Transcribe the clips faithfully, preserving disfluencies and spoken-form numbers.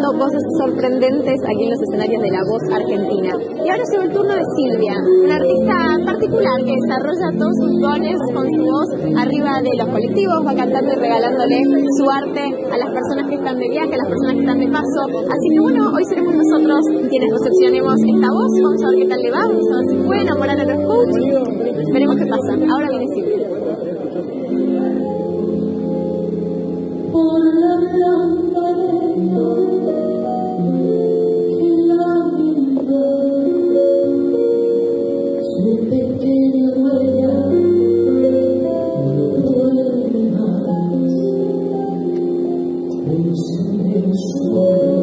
voces sorprendentes aquí en los escenarios de La Voz Argentina. Y ahora llegó el turno de Silvia, una artista particular que desarrolla todos sus dones con su voz arriba de los colectivos, va cantando y regalándole su arte a las personas que están de viaje, a las personas que están de paso. Así que bueno, hoy seremos nosotros quienes recepcionemos esta voz, vamos a ver qué tal le va, vamos a ver si puede enamorar a los coaches. Veremos qué pasa. Ahora viene Silvia. Por la lampareta que la pintó, su pequeña huella no duerme más. Un silencio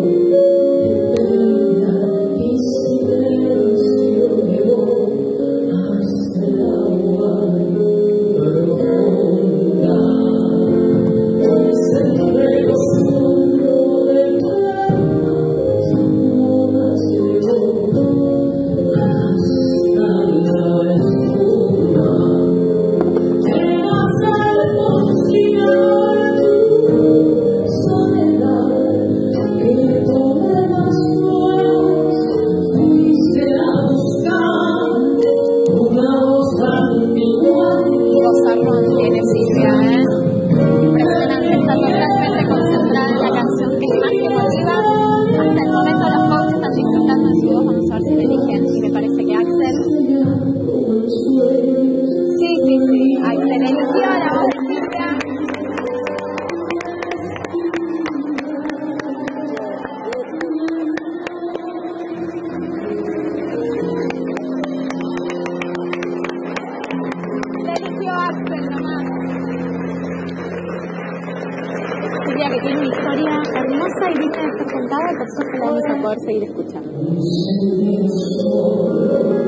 de pena y silencio llevó hasta el agua profunda. Silvia, que tiene una historia hermosa y digna de ser contada, por suerte la vamos a poder seguir escuchando.